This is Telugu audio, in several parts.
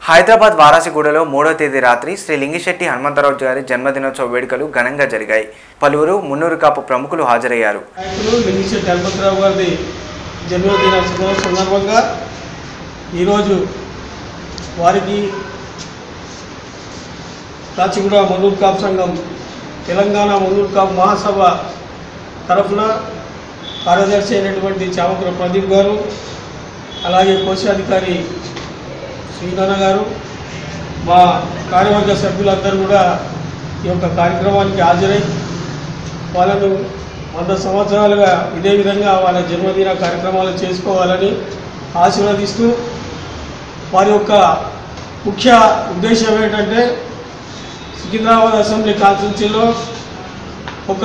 హైదరాబాద్ వారాసిగూడలో 3వ తేదీ రాత్రి శ్రీ లింగిశెట్టి హనుమంతరావు గారి జన్మదినోత్సవ వేడుకలు ఘనంగా జరిగాయి. పలువురు మున్నూరు కాపు ప్రముఖులు హాజరయ్యారు. లింగిశెట్టి హనుమంతరావు గారి జన్మదినోత్సవం సందర్భంగా ఈరోజు వారికి రాచిగూడ మున్నూరు కాపు సంఘం తెలంగాణ మున్నూరు కాపు మహాసభ తరఫున కార్యదర్శి అయినటువంటి చామకుల ప్రదీప్ గారు, అలాగే కోశాధికారి శ్రీనాన్న గారు, మా కార్యవర్గ సభ్యులందరూ కూడా ఈ యొక్క కార్యక్రమానికి హాజరై వాళ్ళను 100 సంవత్సరాలుగా ఇదే విధంగా వాళ్ళ జన్మదిన కార్యక్రమాలు చేసుకోవాలని ఆశీర్వదిస్తూ, వారి యొక్క ముఖ్య ఉద్దేశం ఏంటంటే సికింద్రాబాద్ అసెంబ్లీ కాన్స్టిట్యూన్సీలో ఒక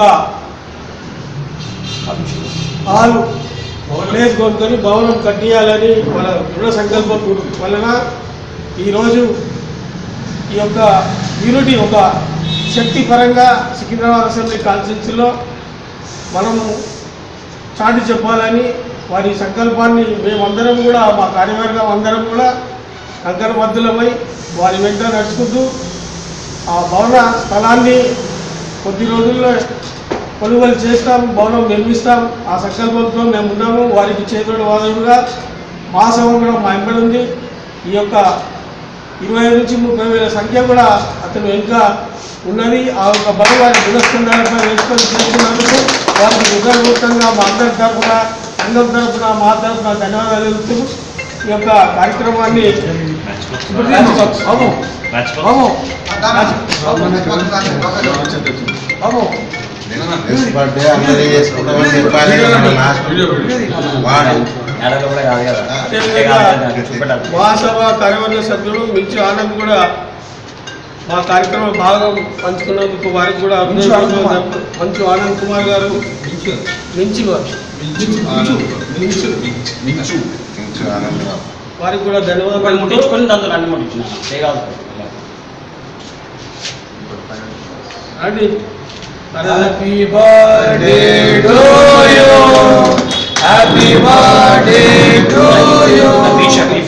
హాల్ ప్లేస్ కొనుక్కొని భవనం కట్టియాలని వాళ్ళ దృఢ సంకల్పం వలన ఈరోజు ఈ యొక్క యూనిటీ ఒక శక్తి పరంగా సికింద్రాబాద్ అసెంబ్లీ కాన్స్టిట్యూన్సీలో మనము చాటి చెప్పాలని వారి సంకల్పాన్ని మేమందరం కూడా, మా కార్యవర్గం అందరం కూడా కంకణబద్ధులమై వారి వెంట నడుచుకుంటూ ఆ భవన స్థలాన్ని కొద్ది రోజుల్లో కొనుగోలు చేస్తాం, భవనం నిర్మిస్తాం. ఆ సంకల్పంతో మేము ఉన్నాము. వారికి చేతుడు వాదులుగా మా సభ కూడా మా వెంబడి ఉంది. ఈ యొక్క 25 నుంచి 30 వేల సంఖ్య కూడా అతను వెనుక ఉన్నది. ఆ యొక్క బలి వారి దినస్కంధాలపై వేసుకొని చేస్తున్నందుకు వారికి హృదయపూర్వకంగా మా అందరి తరఫున, సంఘం తరఫున, మా తరఫున ధన్యవాదాలు తెలుపుతూ ఈ యొక్క కార్యక్రమాన్ని మహాసభ కార్యవర్గ సభ్యులు మించి ఆనంద్ కూడా మా కార్యక్రమం బాగా పంచుకున్నందుకు వారికి కూడా మంచు ఆనంద్ కుమార్ గారు, వారికి కూడా ధన్యవాదాలు. Happy birthday to you. Happy birthday to you. Happy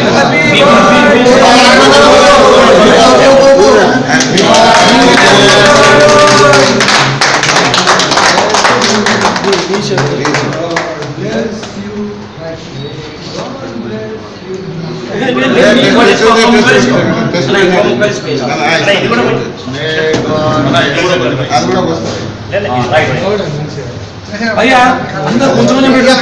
भैया अंदर కొంచెం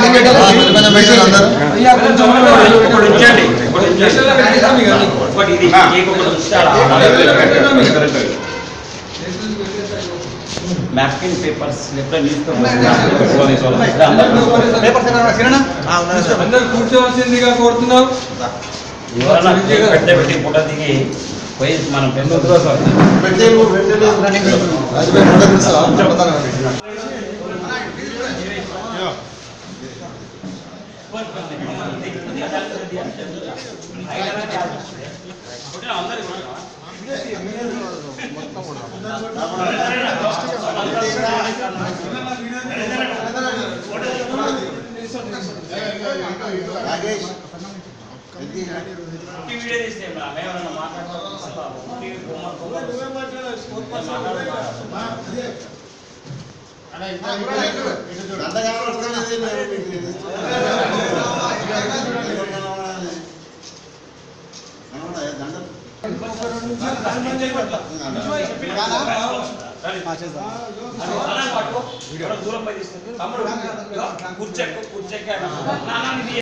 mapping papers left newspapers अंदर కూర్చోవాల్సిందిగా కోరుతున్నాం. ఎవరన్నా పెట్టి ఫోటో దిగి పోయి మనం దూరం పై తీసుకుంటారు.